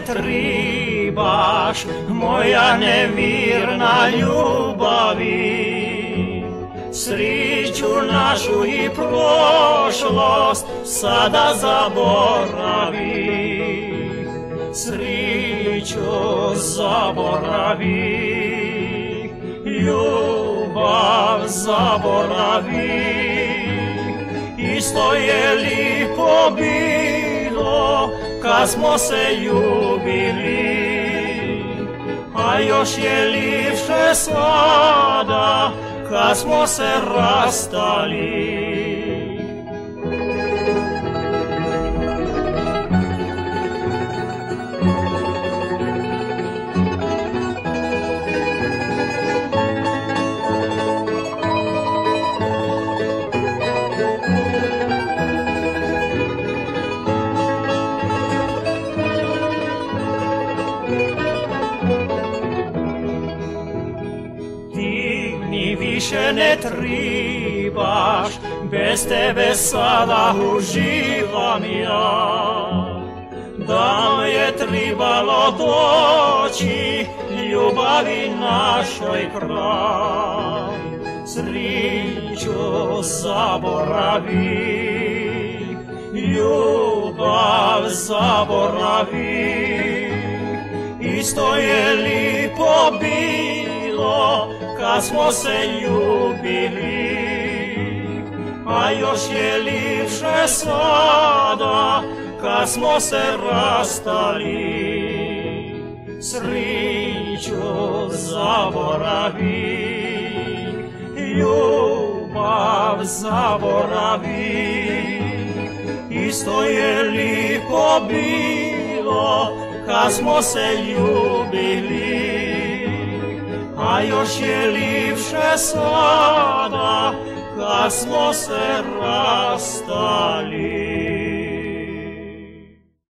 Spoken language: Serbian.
ne tribaš, moja nevirna ljubavi. Sriću našu i prošlost sada zaboravi. Sriću zaboravi, ljubav zaboravi. Isto je lipo bilo kad smo se ljubili, a još je lipše sada kad smo se rastali. Više ne tribaš, bez tebe sada uživam ja. Davno je tribalo doći ljubavi našoj kraj. Sriću zaboravi, ljubav zaboravi. Isto je lipo bilo kad smo se ljubili, a još je lipše sada kad smo se rastali. Sriću zaboravi, ljubav zaboravi. Isto je lipo bilo kad smo se ljubili, a još je lipše sada kad smo se rastali.